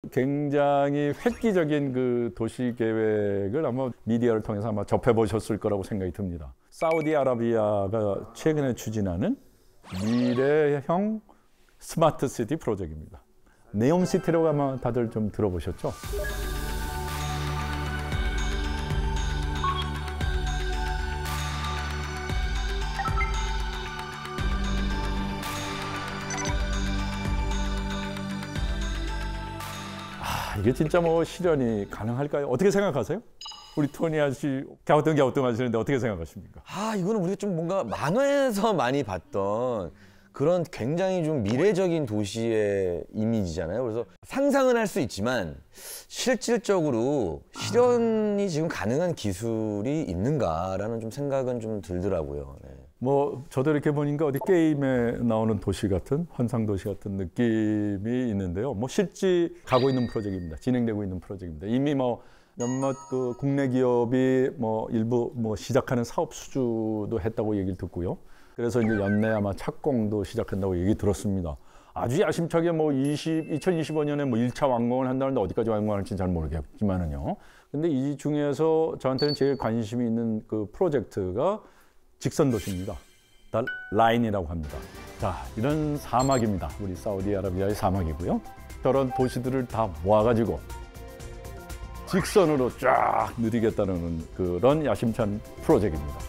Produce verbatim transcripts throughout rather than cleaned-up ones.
굉장히 획기적인 그 도시 계획을 아마 미디어를 통해서 아마 접해보셨을 거라고 생각이 듭니다. 사우디아라비아가 최근에 추진하는 미래형 스마트 시티 프로젝트입니다. 네옴시티라고 아마 다들 좀 들어보셨죠? 이게 진짜 뭐 실현이 가능할까요? 어떻게 생각하세요? 우리 토니 아저씨 갸우뚱갸우뚱 하시는데 어떻게 생각하십니까? 아, 이거는 우리가 좀 뭔가 만화에서 많이 봤던 그런 굉장히 좀 미래적인 도시의 이미지잖아요. 그래서 상상은 할 수 있지만 실질적으로 실현이 지금 가능한 기술이 있는가라는 좀 생각은 좀 들더라고요. 네. 뭐 저도 이렇게 보니까 어디 게임에 나오는 도시 같은 환상 도시 같은 느낌이 있는데요. 뭐 실제 가고 있는 프로젝트입니다. 진행되고 있는 프로젝트입니다. 이미 뭐 몇몇 그 국내 기업이 뭐 일부 뭐 시작하는 사업 수주도 했다고 얘기를 듣고요. 그래서 이제 연내 아마 착공도 시작한다고 얘기 들었습니다. 아주 야심차게 뭐 이천이십오 년에 뭐 일 차 완공을 한다는데 어디까지 완공할지 잘 모르겠지만은요. 근데 이 중에서 저한테는 제일 관심이 있는 그 프로젝트가 직선 도시입니다. 더 라인이라고 합니다. 자, 이런 사막입니다. 우리 사우디아라비아의 사막이고요. 저런 도시들을 다 모아가지고 직선으로 쫙 누리겠다는 그런 야심찬 프로젝트입니다.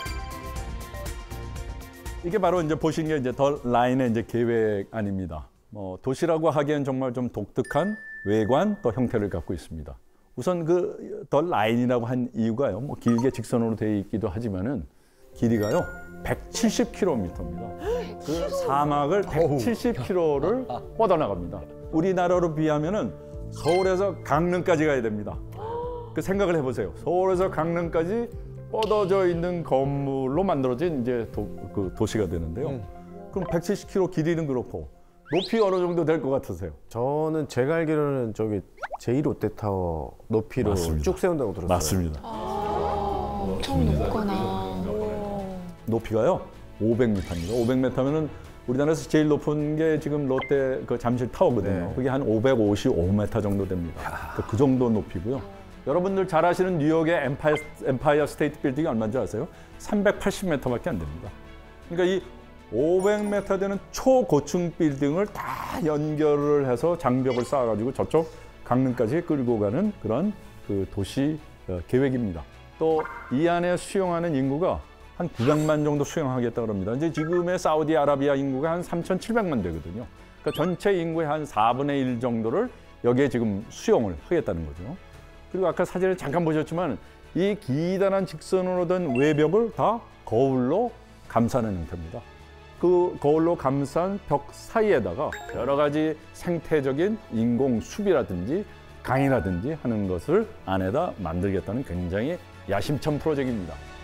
이게 바로 이제 보신 게 이제 더 라인의 이제 계획 아닙니다. 뭐 도시라고 하기엔 정말 좀 독특한 외관 또 형태를 갖고 있습니다. 우선 그 더 라인이라고 한 이유가요. 뭐 길게 직선으로 되어 있기도 하지만은 길이가요 백칠십 킬로미터입니다. 그 사막을 백칠십 킬로미터를 뻗어나갑니다. 우리나라로 비하면은 서울에서 강릉까지 가야 됩니다. 그 생각을 해보세요. 서울에서 강릉까지 뻗어져 있는 건물로 만들어진 이제 도, 그 도시가 되는데요. 음. 그럼 백칠십 킬로미터 길이는 그렇고 높이 어느 정도 될 것 같으세요? 저는 제가 알기로는 저기 제이 롯데타워 높이로 맞습니다. 쭉 세운다고 들었어요. 맞습니다. 아, 엄청 높구나. 높이가요 오백 미터입니다. 오백 미터면은 우리나라에서 제일 높은 게 지금 롯데 그 잠실 타워거든요. 네. 그게 한 오백오십오 미터 정도 됩니다. 그러니까 그 정도 높이고요. 여러분들 잘 아시는 뉴욕의 엠파이어, 엠파이어 스테이트 빌딩이 얼마인지 아세요? 삼백팔십 미터밖에 안 됩니다. 그러니까 이 오백 미터 되는 초고층 빌딩을 다 연결을 해서 장벽을 쌓아가지고 저쪽 강릉까지 끌고 가는 그런 그 도시 계획입니다. 또 이 안에 수용하는 인구가 한 구백만 정도 수용하겠다고 합니다. 이제 지금의 사우디아라비아 인구가 한 삼천칠백만 되거든요. 그러니까 전체 인구의 한 사분의 일 정도를 여기에 지금 수용을 하겠다는 거죠. 그리고 아까 사진을 잠깐 보셨지만 이 기다란 직선으로 된 외벽을 다 거울로 감싸는 형태입니다. 그 거울로 감싼 벽 사이에다가 여러 가지 생태적인 인공 숲이라든지 강이라든지 하는 것을 안에다 만들겠다는 굉장히 야심찬 프로젝트입니다.